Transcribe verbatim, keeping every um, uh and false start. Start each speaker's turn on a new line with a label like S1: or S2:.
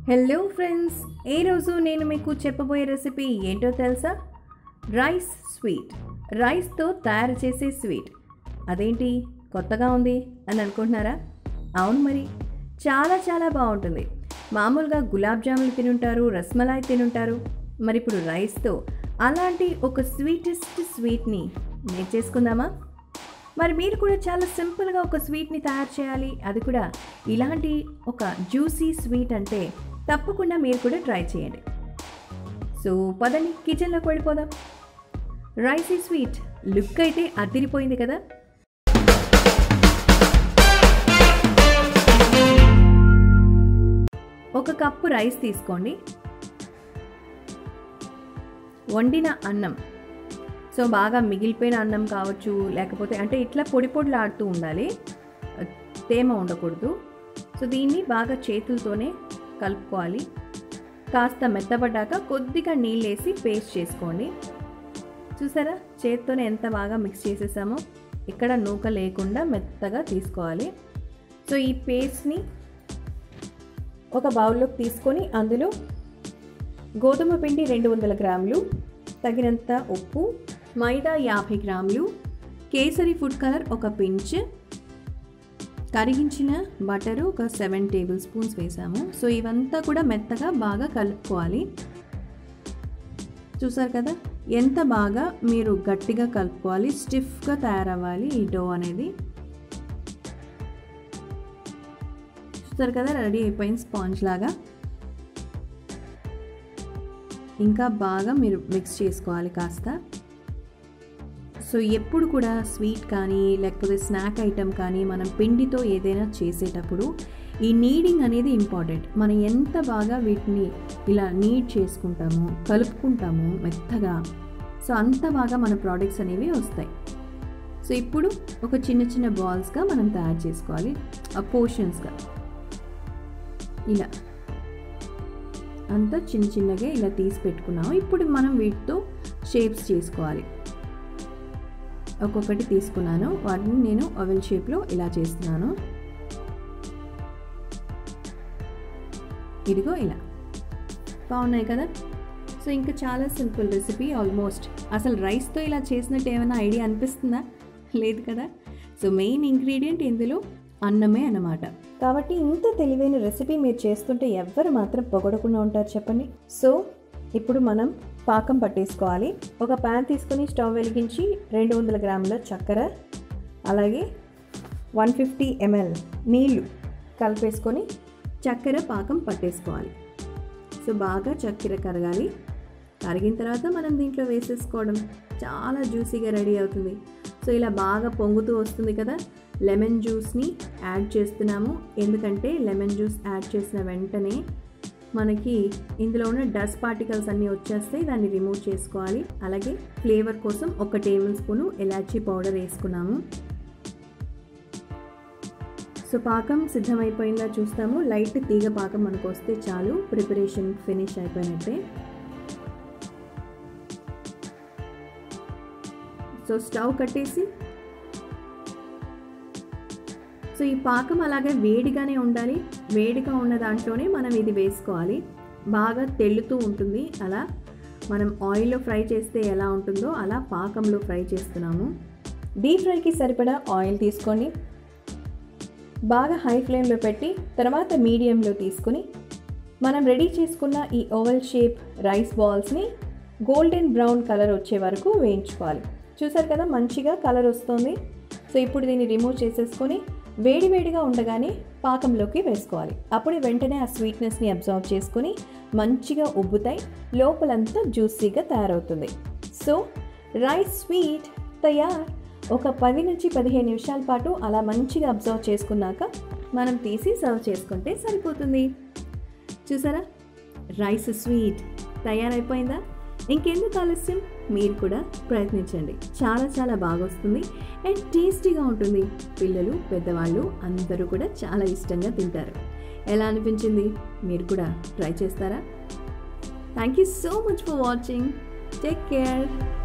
S1: Hello friends, ఈరోజు నేను మీకు చెప్పబోయే రెసిపీ ఏంటో తెలుసా? Rice sweet. రైస్తో తయారు చేసే స్వీట్. అదేంటి కొత్తగా ఉంది అని అనుకుంటున్నారా? అవును, మరి చాలా చాలా బాగుంటుంది. మామూలుగా గులాబ్ జాములు తినుంటారు, రస్మలాయ్ తినుంటారు. మరి ఇప్పుడు రైస్తో అలాంటి ఒక స్వీటెస్ట్ స్వీట్ని నేను చేసుకుందామా? మరి మీరు కూడా చాలా సింపుల్గా ఒక స్వీట్ని తయారు చేయాలి, అది కూడా ఇలాంటి ఒక జ్యూసీ స్వీట్ అంటే తప్పకుండా మీరు కూడా ట్రై చేయండి. సో పదండి కిచెన్లోకి వెళ్ళిపోదాం. రైసీ స్వీట్ లుక్ అయితే అదిరిపోయింది కదా. ఒక కప్పు రైస్ తీసుకోండి. వండిన అన్నం, సో బాగా మిగిలిపోయిన అన్నం కావచ్చు, లేకపోతే అంటే ఇట్లా పొడి పొడిలాడుతూ ఉండాలి, తేమ ఉండకూడదు. సో దీన్ని బాగా చేతులతోనే కలుపుకోవాలి. కాస్త మెత్తబడ్డాక కొద్దిగా నీళ్ళు వేసి పేస్ట్ చేసుకోండి. చూసారా, చేతితోనే ఎంత బాగా మిక్స్ చేసేసామో. ఇక్కడ నూక లేకుండా మెత్తగా తీసుకోవాలి. సో ఈ పేస్ట్ని ఒక బౌల్లోకి తీసుకొని అందులో గోధుమ పిండి రెండు వందల గ్రాములు, తగినంత ఉప్పు, మైదా యాభై గ్రాములు, కేసరి ఫుడ్ కలర్ ఒక పించ్, కరిగించిన బటరు ఒక సెవెన్ టేబుల్ స్పూన్స్ వేసాము. సో ఇవంతా కూడా మెత్తగా బాగా కలుపుకోవాలి. చూసారు కదా ఎంత బాగా మీరు గట్టిగా కలుపుకోవాలి, స్టిఫ్గా తయారవ్వాలి ఈ డో అనేది. చూసారు కదా, రెడీ అయిపోయింది స్పాంజ్ లాగా. ఇంకా బాగా మీరు మిక్స్ చేసుకోవాలి కాస్త. సో ఎప్పుడు కూడా స్వీట్ కానీ లేకపోతే స్నాక్ ఐటెం కానీ మనం పిండితో ఏదైనా చేసేటప్పుడు ఈ నీడింగ్ అనేది ఇంపార్టెంట్. మనం ఎంత బాగా వీటిని ఇలా నీడ్ చేసుకుంటామో, కలుపుకుంటామో మెత్తగా, సో అంత బాగా మన ప్రోడక్ట్స్ అనేవి వస్తాయి. సో ఇప్పుడు ఒక చిన్న చిన్న బాల్స్గా మనం తయారు చేసుకోవాలి, ఆ పోర్షన్స్గా. ఇలా అంతా చిన్న చిన్నగా ఇలా తీసి పెట్టుకున్నాము. ఇప్పుడు మనం వీటితో షేప్స్ చేసుకోవాలి. ఒక్కొక్కటి తీసుకున్నాను, వాటిని నేను ఓవెల్ షేప్లో ఇలా చేస్తున్నాను. ఇదిగో ఇలా బాగున్నాయి కదా. సో ఇంకా చాలా సింపుల్ రెసిపీ ఆల్మోస్ట్. అసలు రైస్తో ఇలా చేసినట్టు ఏమైనా ఐడియా అనిపిస్తుందా? లేదు కదా. సో మెయిన్ ఇంగ్రీడియంట్ ఇందులో అన్నమే అన్నమాట. కాబట్టి ఇంత తెలివైన రెసిపీ మీరు చేస్తుంటే ఎవ్వరు మాత్రం పొగడకుండా ఉంటారు చెప్పండి. సో ఇప్పుడు మనం పాకం పట్టేసుకోవాలి. ఒక ప్యాన్ తీసుకొని స్టవ్ వెలిగించి రెండు వందల గ్రాముల చక్కెర, అలాగే వన్ ఫిఫ్టీ ఎంఎల్ నీళ్ళు కలిపేసుకొని చక్కెర పాకం పట్టేసుకోవాలి. సో బాగా చక్కెర కరగాలి. కరిగిన తర్వాత మనం దీంట్లో వేసేసుకోవడం, చాలా జ్యూసీగా రెడీ అవుతుంది. సో ఇలా బాగా పొంగుతూ వస్తుంది కదా. లెమన్ జ్యూస్ని యాడ్ చేస్తున్నాము, ఎందుకంటే లెమన్ జ్యూస్ యాడ్ చేసిన వెంటనే మనకి ఇందులో ఉన్న డస్ట్ పార్టికల్స్ అన్నీ వచ్చేస్తాయి, దాన్ని రిమూవ్ చేసుకోవాలి. అలాగే ఫ్లేవర్ కోసం ఒక టేబుల్ స్పూను ఇలాచీ పౌడర్ వేసుకున్నాము. సో పాకం సిద్ధమైపోయిందా చూస్తాము. లైట్ తీగ పాకం మనకు వస్తే చాలు, ప్రిపరేషన్ ఫినిష్ అయిపోయినట్టే. సో స్టవ్ కట్టేసి, సో ఈ పాకం అలాగే వేడిగానే ఉండాలి. వేడిగా ఉన్న దాంట్లోనే మనం ఇది వేసుకోవాలి. బాగా తెల్లుతూ ఉంటుంది. అలా మనం ఆయిల్లో ఫ్రై చేస్తే ఎలా ఉంటుందో అలా పాకంలో ఫ్రై చేస్తున్నాము. డీప్ ఫ్రైకి సరిపడా ఆయిల్ తీసుకొని బాగా హై ఫ్లేమ్లో పెట్టి తర్వాత మీడియంలో తీసుకొని మనం రెడీ చేసుకున్న ఈ ఓవెల్ షేప్ రైస్ బాల్స్ని గోల్డెన్ బ్రౌన్ కలర్ వచ్చే వరకు వేయించుకోవాలి. చూసారు కదా, మంచిగా కలర్ వస్తుంది. సో ఇప్పుడు దీన్ని రిమూవ్ చేసేసుకొని వేడి వేడిగా ఉండగానే పాకంలోకి వేసుకోవాలి. అప్పుడే వెంటనే ఆ స్వీట్నెస్ని అబ్జర్వ్ చేసుకొని మంచిగా ఉబ్బుతాయి, లోపలంతా జ్యూసీగా తయారవుతుంది. సో రైస్ స్వీట్ తయార్. ఒక పది నుంచి పదిహేను నిమిషాల పాటు అలా మంచిగా అబ్జర్వ్ చేసుకున్నాక మనం తీసి సర్వ్ చేసుకుంటే సరిపోతుంది. చూసారా, రైస్ స్వీట్ తయారైపోయిందా? ఇంకెందుకు ఆలస్యం, మీరు కూడా ప్రయత్నించండి. చాలా చాలా బాగా వస్తుంది అండ్ టేస్టీగా ఉంటుంది. పిల్లలు పెద్దవాళ్ళు అందరూ కూడా చాలా ఇష్టంగా తింటారు. ఎలా అనిపించింది? మీరు కూడా ట్రై చేస్తారా? Thank you so much for watching. Take care.